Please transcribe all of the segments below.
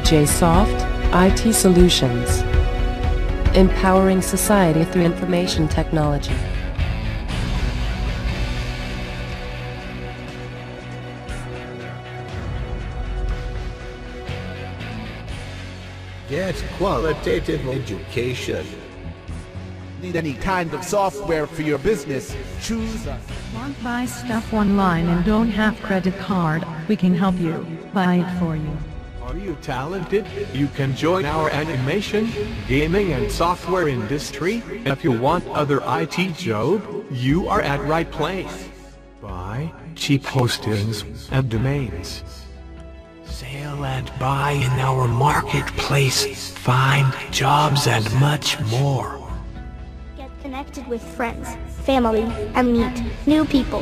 JSoft IT Solutions, empowering society through information technology. Get qualitative education. Need any kind of software for your business? Choose us. Want to buy stuff online and don't have credit card? We can help you. Buy it for you. Are you talented? You can join our animation, gaming and software industry. If you want other IT job, you are at right place. Buy cheap hostings and domains. Sell and buy in our marketplace. Find jobs and much more. Get connected with friends, family, and meet new people.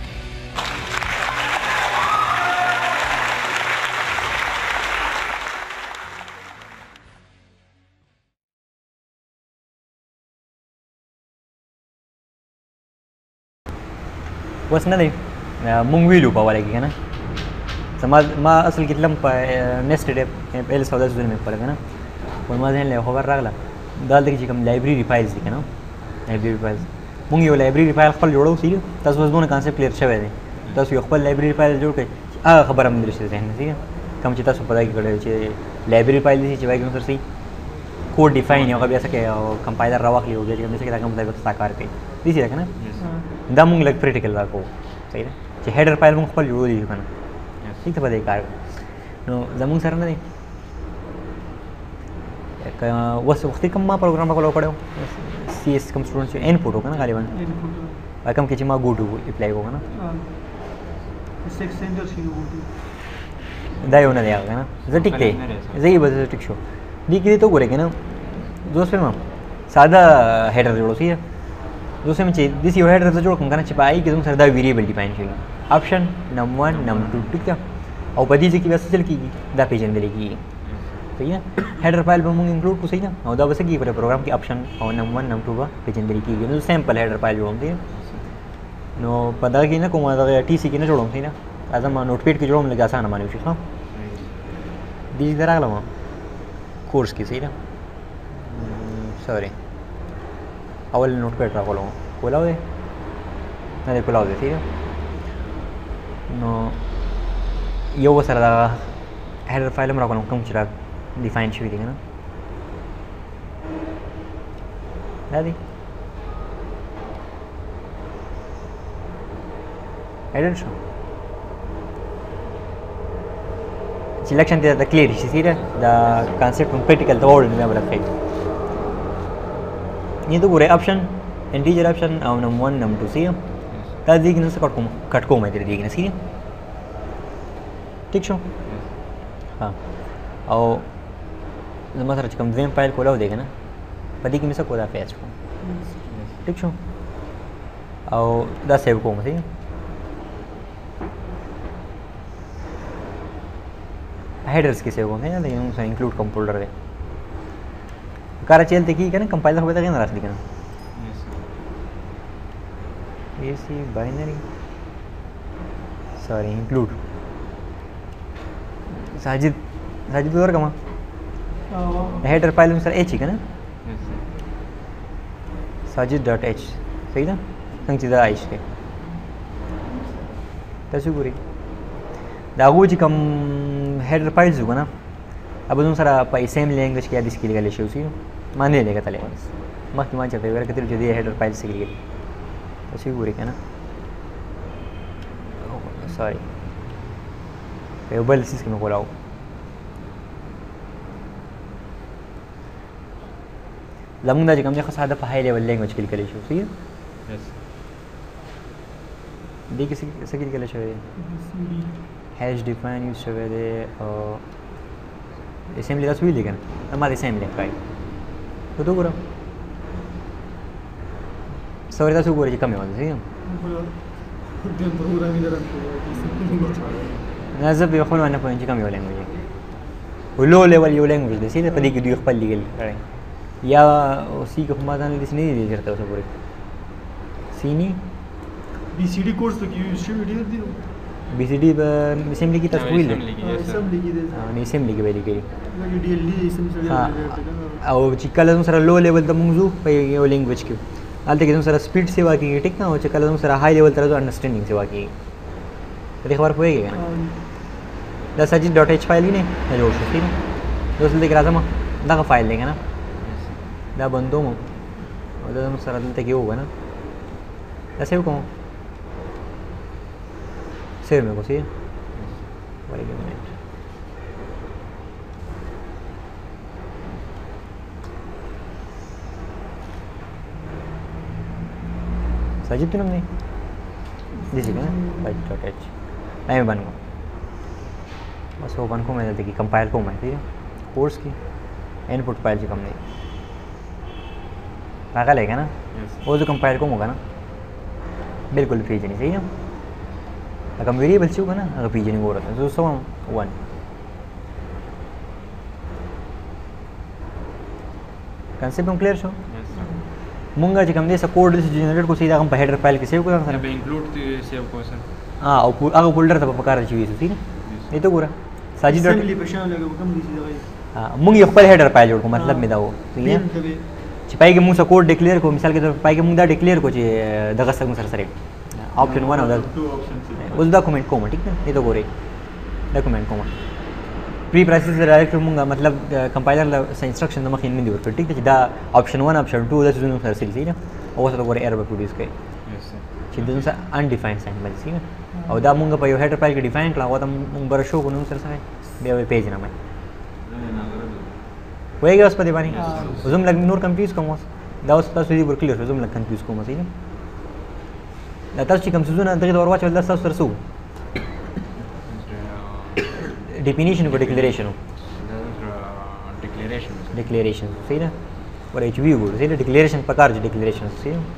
बस ना दे मुंग भी लूपा वाला की है ना समाज माँ असल कितलम पा नेक्स्ट डे पहले सौदा सुधर में पड़ेगा ना और माँ जैन ले खबर रखला दाल देखिए कम लाइब्रेरी फाइल्स दिखे ना लाइब्रेरी फाइल्स मुंग यो लाइब्रेरी फाइल खल जोड़ो सीधे तस बस दोनों कॉन्सेप्ट क्लियर शवे थे तस यो खल लाइब्रेरी फाइल जोड़ के खबर हम दृश्य से ठीक है कम चिता सो पता की कड़े चे लाइब्रेरी फाइल दी चिवाई के सही कोड डिफाइन होगा भी ऐसा क्या कंपाइलर रवा के हो गया जैसे कि कम मतलब साकार के दिसी रखा ना दमुंग लग प्रैक्टिकल ला को सही है चे हेडर फाइल मुंग खल जोड़ दी कना ठीक है पता है कार नो दमुंग सर ना वस वक्त कम मा प्रोग्राम को लो पड़े सीएस कम स्टूडेंट्स इनपुट होगा ना गालिबन कम के चिमा गो टू अप्लाई होगा ना दायो ना देगा ना जटिक थे जही बस टिक शो दी के तो गोरे के ना दोस्त में सादा हेडर जोड़ो सी है दूसरे में चाहिए दिस यो हेडर से जोड़ कम करना छिपाई कि तुम सरदा वेरिएबल डिफाइन चाहिए ऑप्शन num1 num2 ठीक है और बदी जी की वैसे चल की दा पेज अंदर की सही है हेडर फाइल में इंक्लूड को सही ना और दा वैसे की पर प्रोग्राम की ऑप्शन और num1 num2 का पेज अंदर की नो सैंपल हेडर फाइल जोड़ो थे नो पता की ना को मादा टीसी की ना जोड़ो सही ना आजम नोटपैड की जोड़ो लगा आसान माने उसे हां दी जरा लगा कोर्स की सही ना सॉरी अवल नोटपैड रखो लो खोलाओ दे ना दे खोलाओ दे ठीक है नो यो वो सरदा हेडर फाइल में रखो कम चिराग डिफाइन शुरू देगा ना दादी हेडर शो सिलेक्शन दे द क्लियर इसी द कांसेप्ट प्रैक्टिकल तो और में बड़ा है ये तो पूरे ऑप्शन इंटीजर ऑप्शन और num1 num2 सी ताजी की से कट को मैं तेरे दी सी ठीक छो हाँ और जमा सर कम वेम फाइल खोला हो देगा ना पदी की मिसा कोदा पेस्ट को ठीक छो और दा सेव को मैं हेडर्स की सेव होंगे ना लेकिन उनसे इंक्लूड कंपोल्डर है कार चलते की क्या कंपाइलर होता है ना रास्ते का एसी बाइनरी सॉरी इंक्लूड साजिद साजिद और कमा हेडर फाइल में सर एच ही का ना sajid.h सही ना संचिदा आइश के तसुगुरी दागू जी कम हेडर फाइल्स होगा ना अब तुम सारा पाई सेम लैंग्वेज के दिस के लिए ले उसी मान लेगा तले मत मान चलते वेर कितने जो हेडर फाइल से लिए तसुगुरी का ना सॉरी पेबल सिस्टम में खोलाओ लमुंदा जी कम देखो सादा हाई लेवल लैंग्वेज के लिए सही है यस दी किसी के लिए चाहिए हैश डिफाइन यूज शवे दे असेंबली का सुई लेकिन हमारे असेंबली का तो करो सॉरी का सुगोरी कम है सही है नजब यखोन वाना पॉइंट कम है लैंग्वेज वो लो लेवल यो लैंग्वेज दे सीधे पदी की दुख पल्ली के या उसी को समाधान दिस नहीं दे करता उसे पूरे सीनी बीसीडी कोर्स तो की वीडियो दी BCD असेंबली की तस्वीर है असेंबली की जैसा नहीं असेंबली की वैली की DLD असेंबली او چې کله زموږ سره لو لیول ته موږ ځو په یو لینګویج کې هلته کې زموږ سره سپیډ سیوا کېږي ټیک نه او چې کله زموږ سره هائی لیول ته راځو انډرسټینډینګ سیوا کېږي په دې خبره پوهېږي که نه دا سجید ډاټ ایچ فایل وینې دا جوړ شو ټیک ده اوس دلته کې راځم دغه فایل دی که نه دا بندوم او دا زموږ سره دلته کې و که نه دا سیو کوم سیو مې کو سی وایي منټ साजिद तो नहीं दीजिए ना बाइट डॉट एच टाइम बन को बस वो बन को मैं देखिए कंपाइल को मैं ठीक है कोर्स की इनपुट फाइल से कम नहीं लगा लेगा ना वो जो कंपाइल को होगा ना बिल्कुल पेज नहीं सही है अगर वेरिएबल से होगा ना अगर पेज नहीं हो रहा था तो सो 1 कंसेप्ट हम क्लियर छो मुंगा چې کوم دې څه کوډ چې جنریټ کو سیدا هم په هیډر فایل کې سیو کړم سره به انکلوډ سیو کو سر او هغه فولډر ته په کار چي وي سي نه ته ګوره ساجي ډاټ assembly په شان لګو کوم دي چې مونږ یو خپل هیډر فایل جوړ کو مطلب می دا و چې پای کې موږ څه کوډ ډیکلیئر کو مثال کې پای کې موږ دا ډیکلیئر کو چې دغه څنګه سره سره option 1 او دا اوس ډاکومېنټ کوم ټیک نه نه ته ګوره ډاکومېنټ کوم pre process direct मूंगा मतलब कंपाइलर ला इंस्ट्रक्शन दमख इन दी वर्क ठीक है दा ऑप्शन 1 ऑप्शन 2 दा चीजों सर सही ना और तो कोई एरर प्रोड्यूस करे यस सर चीजों से अनडिफाइंड सिंबल सी ना और दा मूंगा पे हेडर फाइल के डिफाइन कला वो तम मूंग बर शो को सर सर दे पेज ना मैं होएगा उस पर दीवानी जुम लग नोर कंफ्यूज कम दा उस पर सीधी क्लियर जुम लग कंफ्यूज को सही ना दा तस कम सुजुना दगे और वाच वला सर सो definition को declaration हो declaration सही ना और HV को सही ना declaration प्रकार जो declaration सही ना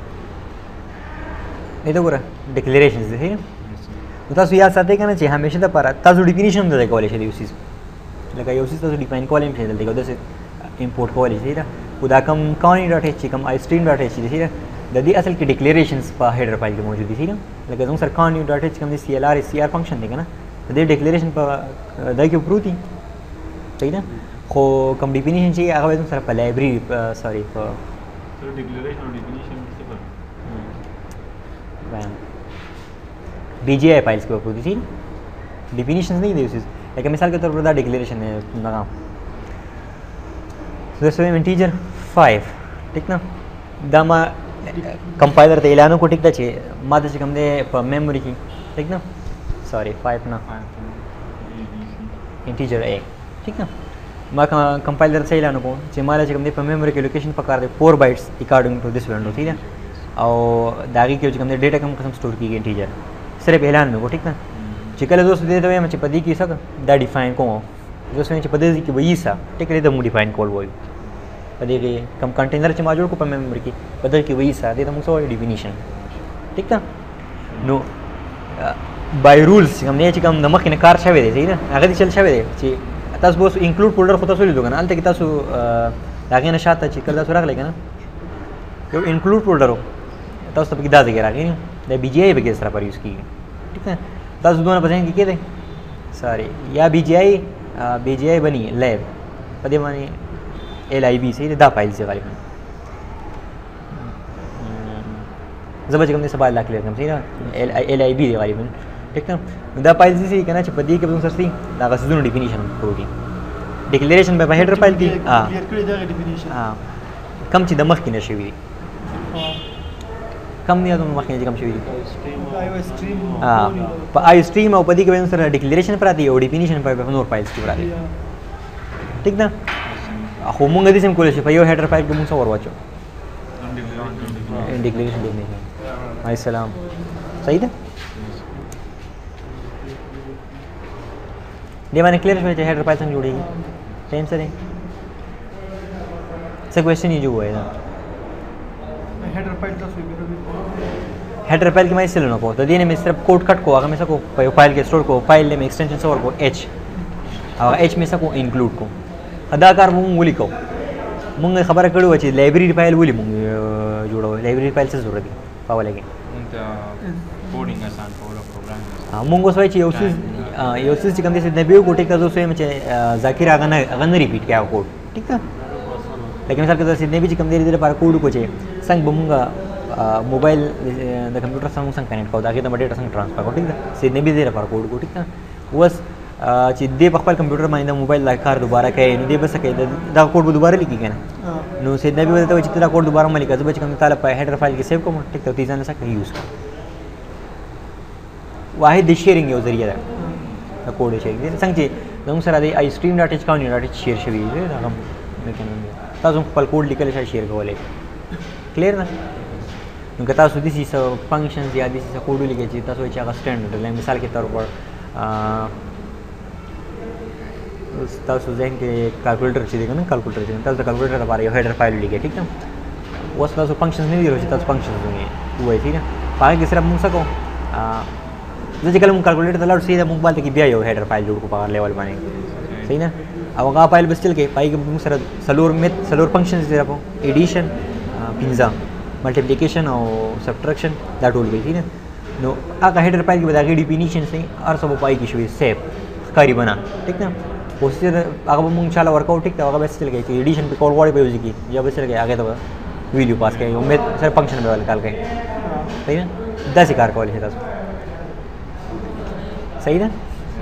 नहीं तो पूरा declaration सही ना तो तासु याद साथे का ना चाहिए हमेशा तो पारा तासु definition तो देखो वाले शरीर उसी लगा ये उसी तासु define कॉल में चलते देखो जैसे import कॉल सही ना उदा कम कौन डॉट एच कम istream डॉट एच सही ना ददी असल की declarations पर header file के मौजूद थी ना लगा तुम सर कौन डॉट एच कम CR function देगा ना दे डिक्लेरेशन पर दे के प्रूती सही ना खो कम डिफिनेशन चाहिए अगर तुम सर पर लाइब्रेरी सॉरी पर सर डिक्लेरेशन और डिफिनेशन किसे पर BGI फाइल्स के प्रूती थी डिफिनेशंस नहीं दे उसी लेकिन मिसाल के तौर पर दा डिक्लेरेशन है लगा सो दिस वे इंटीजर 5 ठीक ना दामा कंपाइलर ते ऐलान को ठीक दा चाहिए मादे से कम दे मेमोरी की ठीक ना सॉरी 5 ना इंटीजर ए ठीक ना मैं कंपाइलर से ऐलान को चिमाला से कम दे मेमोरी के लोकेशन पकड़ दे 4 bytes according to this window ठीक है और दागी के कम दे डेटा कम कसम स्टोर की गई इंटीजर सिर्फ ऐलान में को ठीक ना चिकले दोस्त दे दे मैं पदी की सक दा डिफाइन को दोस्त में पदी की वही सा ठीक है द डिफाइन कॉल वो पदी के कम कंटेनर चे मौजूद को पर मेमोरी की बदल की वही सा दे तो मुझसे डिफिनेशन ठीक ना नो बाय रूल्स हमने ये कम नमक ने कार छावे दे सही ना अगर चल छावे दे ची तास बोस इंक्लूड फोल्डर को तसो लिदो ना अलते की तासु लागे ना शाता ची कल तासु रख लेगा ना यो इंक्लूड फोल्डर हो तास तो किदा जगह रखे नहीं दे बीजीआई पे किस तरह पर यूज की ठीक है तास दोनों पसंद की के दे सॉरी या बीजीआई बनी लैब पदे माने LIB सही दा फाइल से गालिब जब कम से बाहर ला क्लियर कम सही ना LIB दे गालिब ठीक है दा फाइल से कहना चाहिए पदी के तुम सरसी दा का सुनो डेफिनेशन प्रोटीन डिक्लेरेशन पे हेडर फाइल की हां क्लियर कर देगा डेफिनेशन हां कम ची दमख की नशवी कम नहीं तुम मख की कम शवी स्ट्रीम हां आई स्ट्रीम और पदी के सर डिक्लेरेशन पर आती है और डेफिनेशन पर नोर फाइल्स की पर आती है ठीक ना होमंग दी सेम कोले पे यो हेडर फाइल के मुंह और वाचो डिक्लेरेशन देने हाय सलाम सही था दे माने क्लियर हो जाए हेडर फाइल संग जुड़ेगी टाइम से क्वेश्चन ये जो हुआ है ना हेडर फाइल तो सुई हेडर फाइल की मैं इससे लेना को तो देने में सिर्फ कोड कट को अगर मैं सको फाइल के स्टोर को फाइल में एक्सटेंशन से और को h और h में सको इंक्लूड को अदाकार मुंग बोली को मुंग खबर कड़ो अच्छी लाइब्रेरी फाइल बोली मुंग जोड़ो लाइब्रेरी फाइल से जरूरत है پاوله کې انت کوډینګ آسان کول او پروګرامینګ مونږ اوس وایي چې یو څه چې کوم دي د بیو کوټی کا زو سویم چې ذاکر هغه نه ریپیټ کیا کوډ ٹھیک ده لیکن مثال کې د نبی چې کوم دي لپاره کوډ کو چې څنګه بمونږ موبایل د کمپیوټر سره څنګه کنیکټ کوو دا کې د ډیټا څنګه ټرانسفر کوو ټیک ده سید نبی دې لپاره کوډ کو ټیک ده اوس چې دې په خپل کمپیوټر باندې د موبایل لا کار دوباره کوي نو دې بس کوي دا کوډ به دوباره لیکي کنه نو سید نبی ورته چې دا کوډ دوباره ملي کوي چې کوم تعالی په هیډر فایل کې سیو کوم ټیک ته تیزانه سره یوز کوي واحد د شیرینګ یو ذریعہ ده دا کوډ شیرینګ څنګه چې زموږ سره د آی سټریم ډاټ ایچ کاونټ ډاټ ایچ شیر شوی دی دا هم تاسو خپل کوډ لیکل شي شیر کولای کلیر ده نو که تاسو د سې فنکشنز یا د سې کوډ لیکل چې تاسو چې هغه سټانډرډ لکه مثال کې تور پر تاسو ځین کې کیلکولیټر چې دی کنه کیلکولیټر چې تاسو د کیلکولیټر لپاره یو هیډر فایل لیکئ ټیک ده اوس تاسو فنکشنز نه دی چې تاسو فنکشنز وایي ٹھیک ده پاره کې صرف موږ څه کوو زه چې کله مونږ کیلکولیټر ته لاړو سیده موږ باندې کې بیا یو هیډر فایل جوړ کړو په هغه لیول باندې صحیح نه او هغه فایل بس چل کې پای کې موږ سره څلور فنکشنز دی راپو ایډیشن پنځه ملټیپلیکیشن او سبټریکشن دا ټول وی دي نو هغه هیډر فایل کې به دا غي ډیفینیشن سي ار سبو پای کې شوی سیف ښکاری بنا ټیک نه اوس هغه مونږ چاله ورک اوټ ټیک هغه بس چل کې ایډیشن په کول وړي به یوز کی یا بس چل کې هغه ته ویډیو پاس کوي امید سره فنکشن به ول کال کوي صحیح نه دا څه کار کولای شي تاسو صحیح ده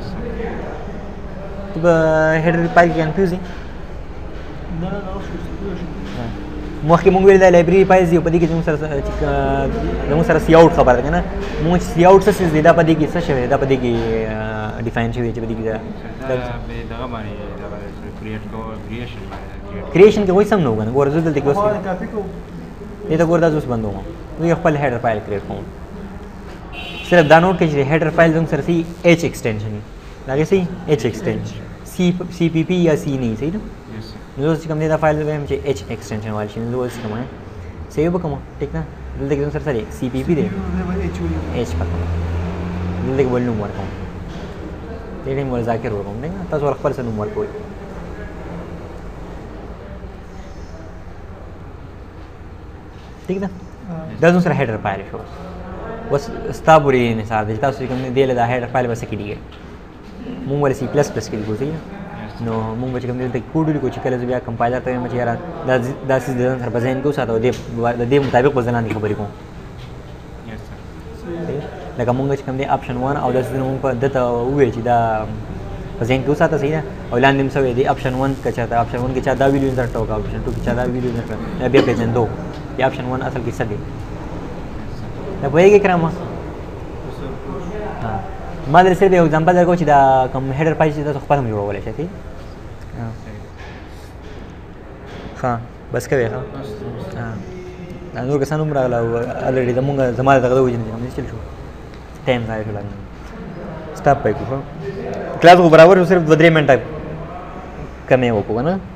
تو به هیډر فایل کې کنفیوز دي مخکې مونږ ویل د لایبرری فایل دی په دې کې موږ سره سی اوټ خبره ده کنه موږ سی اوټ څه څه دا په دې کې څه شوی دا په دې کې ډیفاین شوی چې په دې کې دا دغه باندې دا کریټ کو کریشن کې وای سم نو غواړم ورزو دلته کې اوس دې دا ګور دا اوس بندوم نو یو خپل هیډر فایل کریټ کوم صرف دا نوٹ کړئ چې هیډر فایل زموږ سره سي ایچ ایکسټینشن دا کې سي ایچ ایکسټینشن سی پی پی یا سی نه صحیح ده نو چې کوم دا فایل وایم چې ایچ ایکسټینشن والی شي نو اوس کوم سیو وکم ټیک نه دلته کې زموږ سره سی پی پی دی ایچ پکم دلته کې ولنوم ورکوم دې دې مول ذاکر ورکوم نه تاسو خپل سره نوم ورکوي ٹھیک ده دا زموږ سره هیډر فایل شو وس استابوري نثار د تاسو کوم دی له هیډر فایل بس کې دیږي مونږ ول سی پلس پلس کې دیږي نو مونږ چې کوم دی کوډ لیکو چې کله بیا کمپایلر ته مچ یاره دا سیس د سر په ځین کو ساته د دې مطابق وزنان خبرې کوم لکه مونږ چې کوم دی اپشن 1 او د سیس مونږ په دته وې چې دا په ځین کو ساته صحیح ده او لاندې هم سوې دی اپشن 1 کچا دا اپشن 1 کې چا دا ویډیو انسرټ وکړه اپشن 2 کې چا دا ویډیو انسرټ بیا پیجن دو دی اپشن 1 اصل کې څه دی دا پوهیږئ که نه ما درته صرف یو اگزامپل درکوم چې دا کوم هیډر فایل چې تاسو خپل هم جوړولی شئ ټیک ښه بس کوې ښه نور کسان هم راغله او الریډي زما د دغه د وجې نه همداسې چل شو ټایم ضایع شو سټاپ پی کړو کلاس خو برابر شو صرف 2-3 منټه کمې وکړو که نه